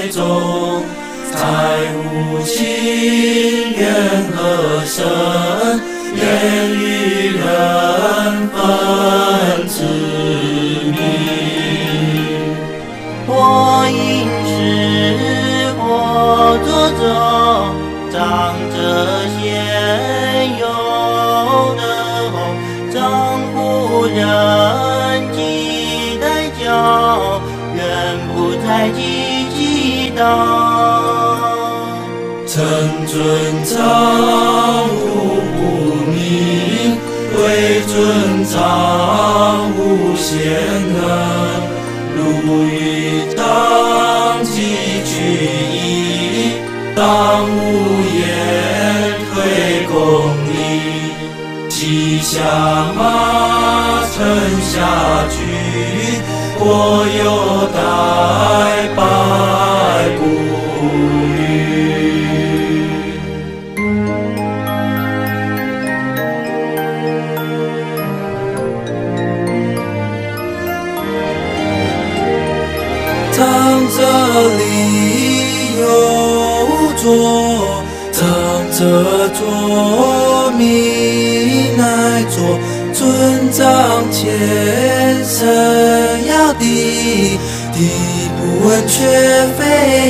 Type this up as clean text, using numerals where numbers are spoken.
爱中，才无情缘和生，愿与人分之名。 或饮食，或坐舟，长者先有的后，丈夫人既待教，愿不再积极道。 承尊丈夫不明，为尊丈夫贤能。如欲长期居易，当无言推公理。骑下马，乘下驹，我有待百不语。长者立有座，长者坐，民乃坐。尊长前，身要低，地不问却非